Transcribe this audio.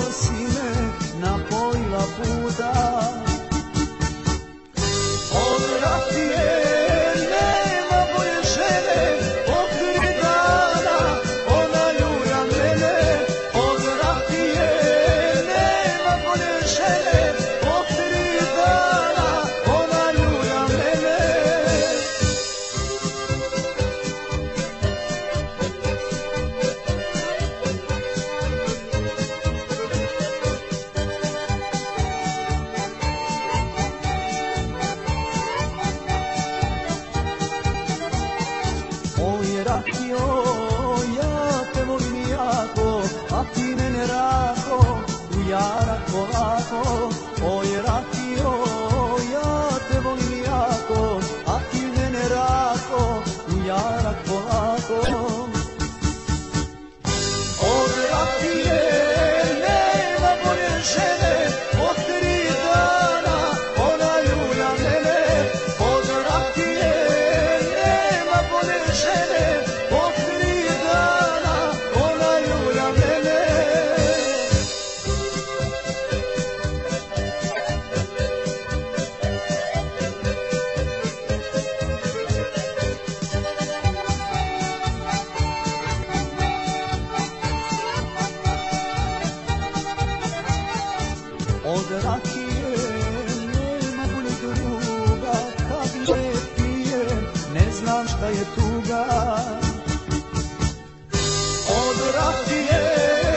si me napojila puta. Od rakije nema bolje žene, od 3 dana ona ljulja mene. Od rakije nema bolje žene, od 3 dana ona ljulja mene. Oj rakio, ja te volim jako, a ti mene rako, u jarak polako. Oj rakio, ja te volim jako, a ti mene rako, u jarak polako. Od rakije nema bolje žene, od 3 dana ona ljulja mene. Od rakije nema bolje žene, od 3 dana ona ljulja mene. Od rakije nema boljeg druga, kad je pijem ne znam šta je tuga. Od rakije